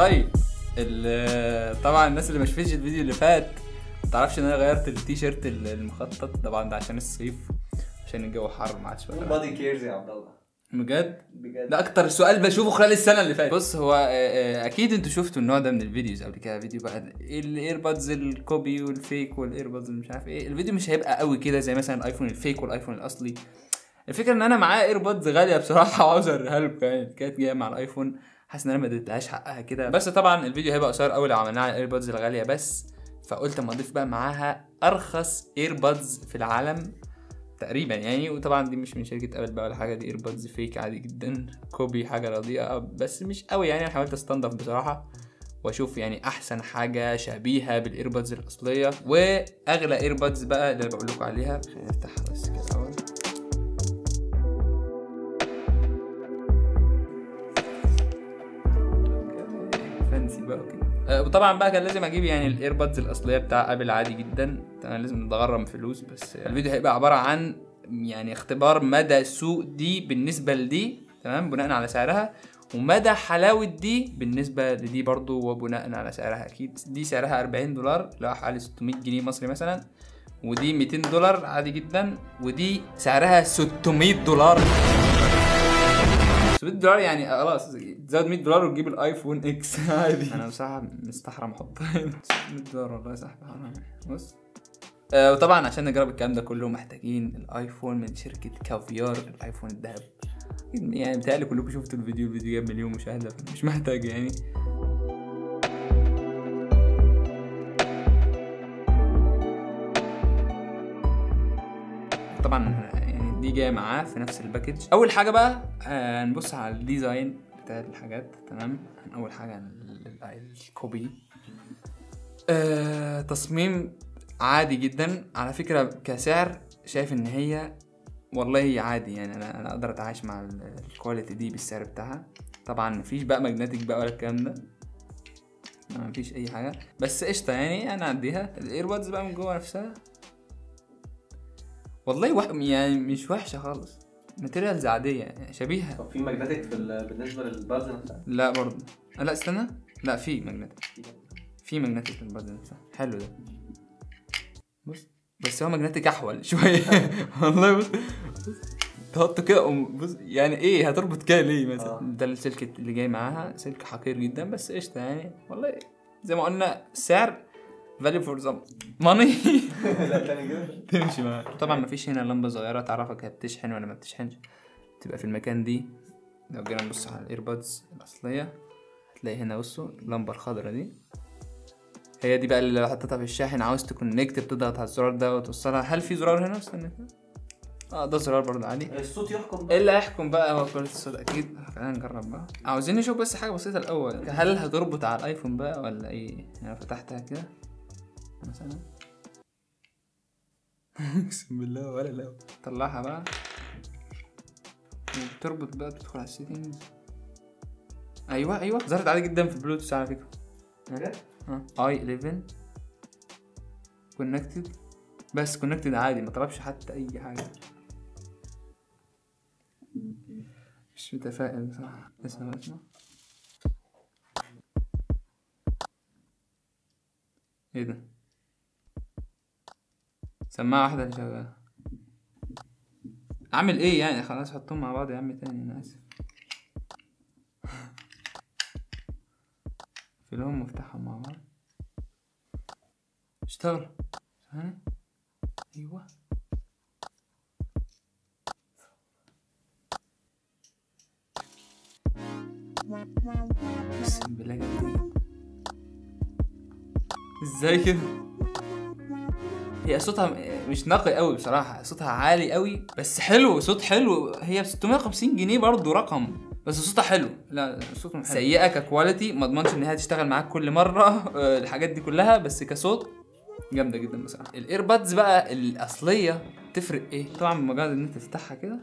طيب طبعا الناس اللي ما شافتش الفيديو اللي فات ما تعرفش ان انا غيرت التيشيرت المخطط. طبعا ده عشان الصيف، عشان الجو حر ما عادش بقى. بادي كيرز يا عبد الله. بجد ده اكتر سؤال بشوفه خلال السنه اللي فاتت. بص هو اكيد انتوا شفتوا النوع ده من الفيديوز قبل كده. فيديو بقى الايربادز الكوبي والفيك والايربادز مش عارف ايه. الفيديو مش هيبقى قوي كده زي مثلا الايفون الفيك والايفون الاصلي. الفكره ان انا معايا ايربادز غاليه بصراحه وعاوز اوريها لكم. يعني كانت جايه مع الايفون، حاسس ان انا ما اديتلهاش حقها كده. بس طبعا الفيديو هيبقى قصير قوي لو عملناه على الايربادز الغاليه بس، فقلت اما اضيف بقى معاها ارخص ايربادز في العالم تقريبا يعني. وطبعا دي مش من شركه ابل بقى ولا حاجه، دي ايربادز فيك عادي جدا، كوبي حاجه رديئه بس مش قوي يعني. انا حاولت استنضف بصراحه واشوف يعني احسن حاجه شبيهه بالايربادز الاصليه واغلى ايربادز بقى اللي بقول لكم عليها. خلينا نفتحها بس كده الاول. فانسي بقى كده. وطبعا بقى كان لازم اجيب يعني الايربادز الاصليه بتاع ابل عادي جدا. طبعا لازم نتغرم فلوس. بس الفيديو هيبقى عباره عن يعني اختبار مدى سوء دي بالنسبه لدي، تمام، بناء على سعرها، ومدى حلاوه دي بالنسبه لدي برضو وبناء على سعرها. اكيد دي سعرها 40 دولار لو حوالي 600 جنيه مصري مثلا، ودي 200 دولار عادي جدا، ودي سعرها 600 دولار. 600 دولار يعني خلاص تزود 100 دولار وتجيب الايفون اكس عادي. انا بصراحه مستحرم احطها هنا 600 دولار والله يا صاحبي. بص وطبعا عشان نجرب الكلام ده كله محتاجين الايفون من شركه كافيار، الايفون الذهب. يعني بتهيألي كلكم شفتوا الفيديو جاب مليون مشاهده، مش محتاج يعني. طبعا يعني دي جايه معاه في نفس الباكج. اول حاجه بقى نبص على الديزاين بتاع الحاجات. تمام، اول حاجه الكوبي. تصميم عادي جدا على فكره. كسعر شايف ان هي والله عادي يعني. انا اقدر اتعايش مع الكواليتي دي بالسعر بتاعها. طبعا مفيش بقى ماجنتيك بقى ولا الكلام ده، مفيش اي حاجه، بس قشطه يعني انا اعديها. الايربودز بقى من جوه نفسها والله يعني مش وحشه خالص. ماتيريالز عاديه يعني شبيهه. طب في ماجنتيك بالنسبه للبادز نفسها؟ لا برضه. لا استنى، لا في ماجنتيك. في ماجنتيك للبادز نفسها. حلو ده. بس هو ماجنتيك احول شويه والله. بص تحطه كده بص يعني ايه هتربط كده ليه مثلا. ده السلك اللي جاي معاها سلك حقير جدا بس قشطه يعني. والله زي ما قلنا سعر value for the money. لا تاني كده تمشي معاك. طبعا مفيش هنا لمبه صغيره تعرفك هي بتشحن ولا ما بتشحنش، تبقى في المكان دي. لو جينا نبص على الايربودز الاصليه هتلاقي هنا بصوا اللمبه الخضراء دي، هي دي بقى اللي لو حطيتها في الشاحن عاوز تكونكت بتضغط على الزرار ده وتوصلها. هل في زرار هنا؟ استنى كده. ده زرار برضه عادي. الصوت يحكم ايه اللي هيحكم بقى؟ هو كواليتي الصوت اكيد. خلينا نجرب بقى. عاوزين نشوف بس حاجه بسيطه الاول. هل هتربط على الايفون بقى ولا ايه؟ يعني فتحتها كده مثلا اقسم بالله ولا لا. طلعها بقى وبتربط بقى، تدخل على السيتنجز. ايوه ظهرت عادي جدا في البلوتوث على فكره. اي 11 كونكتد، بس كونكتد عادي ما طلبش حتى اي حاجه. مش متفائل بصراحه. اسمع ايه ده؟ سماعه واحده اللي شغاله. اعمل ايه يعني؟ خلاص حطهم مع بعض يا عم تاني، انا اسف. في لهم مفتاحهم مع بعض. اشتغل. ثاني. ايوه بسم بالله جامدين. ازاي كده؟ هي صوتها مش نقي قوي بصراحه، صوتها عالي قوي بس حلو. صوت حلو. هي ب 650 جنيه برضو رقم، بس صوتها حلو. لا صوتها حلو. سيئه ككواليتي، ما اضمنش ان هي تشتغل معاك كل مره الحاجات دي كلها، بس كصوت جامده جدا بصراحه. الايربادز بقى الاصليه تفرق ايه؟ طبعا بمجرد ان انت تفتحها كده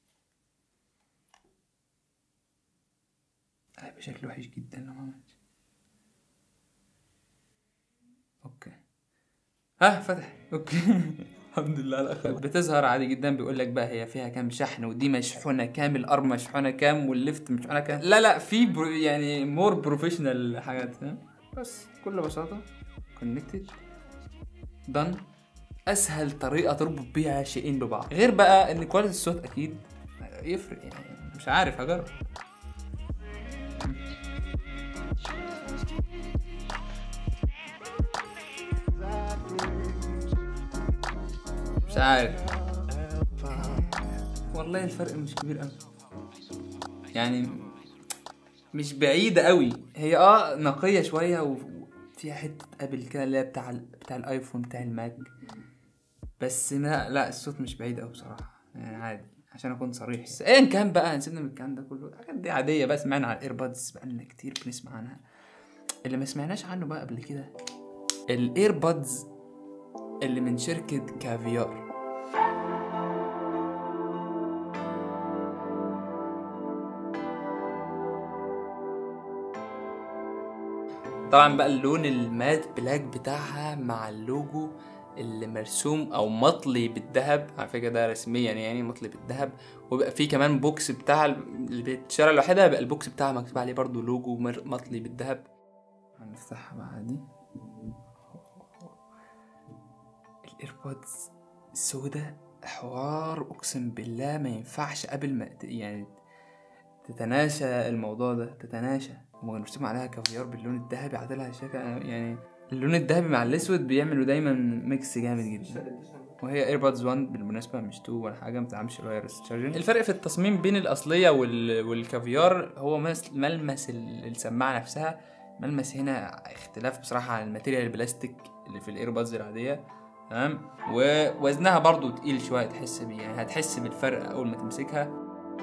هيبقى شكله وحش جدا لو ما عملتش. اوكي فتح. اوكي الحمد لله على خير. بتظهر عادي جدا، بيقول لك بقى هي فيها كام شحن، ودي مشحونه كام، الارم مشحونه كام، والليفت مشحونه كام. لا في يعني مور بروفيشنال حاجات. بس بكل بساطه كونكتد دان. اسهل طريقه تربط بيها شيئين ببعض، غير بقى ان كواليتي الصوت اكيد يفرق يعني. مش عارف، هجرب. مش عارف والله، الفرق مش كبير قوي يعني، مش بعيدة قوي. هي نقية شوية وفيها حتة ابل كده اللي هي بتاع الايفون بتاع الماك، بس لا الصوت مش بعيد قوي بصراحة يعني، عادي عشان اكون صريح. بس ايا كان بقى، نسيبنا من الكلام ده كله، الحاجات دي عادية بقى. سمعنا على الايربادز بقالنا كتير بنسمع عنها. اللي ما سمعناش عنه بقى قبل كده الايربادز اللي من شركة كافيار. طبعا بقى اللون المات بلاك بتاعها مع اللوجو اللي مرسوم او مطلي بالذهب، على فكره ده رسميا يعني مطلي بالذهب. وبقى فيه كمان بوكس بتاع اللي بتشتري لوحدها، بقى البوكس بتاعها مكتوب عليه برضو لوجو مطلي بالذهب. هنفتحها بقى دي. الايربودز السوداء حوار، اقسم بالله ما ينفعش قبل ما يعني تتناشى الموضوع ده، تتناشى. هما مرسوم عليها كافيار باللون الذهبي، عادلها شكل يعني. اللون الذهبي مع الاسود بيعملوا دايما ميكس جامد جدا. وهي ايربودز 1 بالمناسبه، مش 2 ولا حاجه، ما بتدعمش الوايرلس تشارجنج. الفرق في التصميم بين الاصليه والكافيار هو ملمس السماعه نفسها. ملمس هنا اختلاف بصراحه عن الماتيريال البلاستيك اللي في الايربودز العاديه، تمام. ووزنها برضو تقيل شويه، تحس بيه يعني، هتحس بالفرق اول ما تمسكها.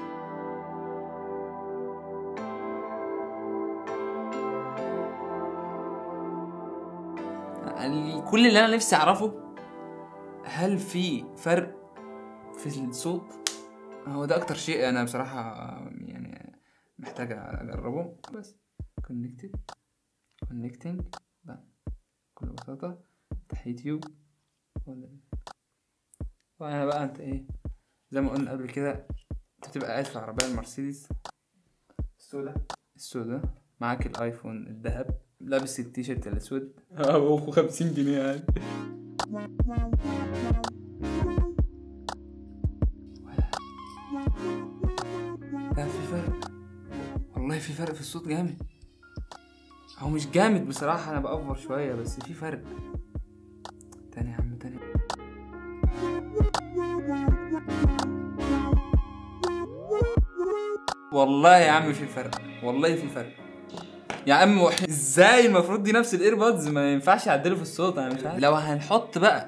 كل اللي انا نفسي اعرفه، هل في فرق في الصوت؟ هو ده اكتر شيء انا بصراحه يعني محتاج اجربه. بس كونكتنج بكل بساطه. افتح يوتيوب وانا بقى، انت ايه زي ما قلنا قبل كده، انت بتبقى قاعد في العربيه المرسيدس السوداء، معاك الايفون الذهب، لابس التيشيرت الاسود، ابو 50 جنيه يعني. لا في فرق والله، في فرق في الصوت جامد. هو مش جامد بصراحة، انا بأفور شوية، بس في فرق. تاني يا عم تاني. والله يا عم في فرق، والله في فرق يا عم. ازاي المفروض دي نفس الايربودز ما ينفعش يعدلوا في الصوت؟ انا مش عارف. لو هنحط بقى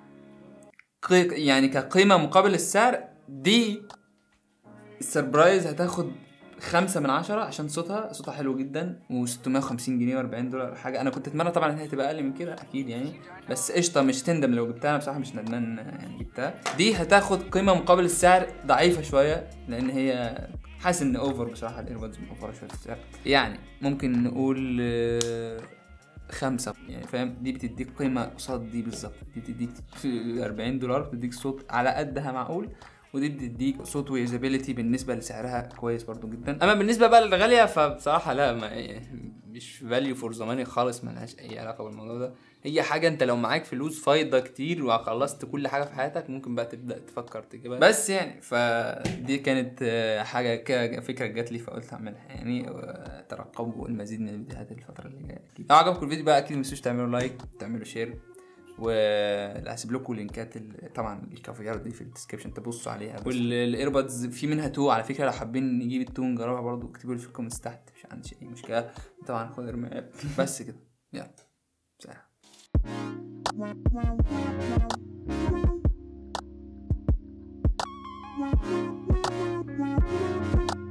يعني كقيمة مقابل السعر، دي السربرايز هتاخد 5/10 عشان صوتها حلو جدا، و650 جنيه و$40 حاجة. انا كنت اتمنى طبعا ان هي تبقى اقل من كده اكيد يعني، بس قشطة مش تندم لو جبتها. انا بصراحة مش ندمان يعني جبتها. دي هتاخد قيمة مقابل السعر ضعيفة شوية، لان هي حاسس ان اوفر بصراحه. الايربودز اوفر شويه في السعر يعني، ممكن نقول 5 يعني، فاهم؟ دي بتديك قيمه قصاد دي بالظبط. دي بتديك $40، بتديك صوت على قدها معقول، ودي بتديك صوت ويوزابيلتي بالنسبه لسعرها كويس برضو جدا. اما بالنسبه بقى للغاليه فبصراحه لا، مش فاليو فور ذا ماني خالص، ملهاش اي علاقه بالموضوع ده. هي حاجه انت لو معاك فلوس فايضه كتير وخلصت كل حاجه في حياتك، ممكن بقى تبدا تفكر تجيبها. بس يعني فدي كانت حاجه فكره جات لي فقلت اعملها يعني. ترقبوا المزيد من الفيديوهات الفتره اللي جايه. لو عجبكم الفيديو بقى اكيد ما تنسوش تعملوا لايك، تعملوا شير، وهسيب لكم لينكات طبعا الكافيار دي في الديسكربشن تبصوا عليها. والايربودز في منها 2 على فكره، لو حابين نجيب ال2 نجربها برضو اكتبوا لي في الكومنتس تحت، مش عندي اي مشكله. طبعا خد ارمي بس كده. يلا سلام.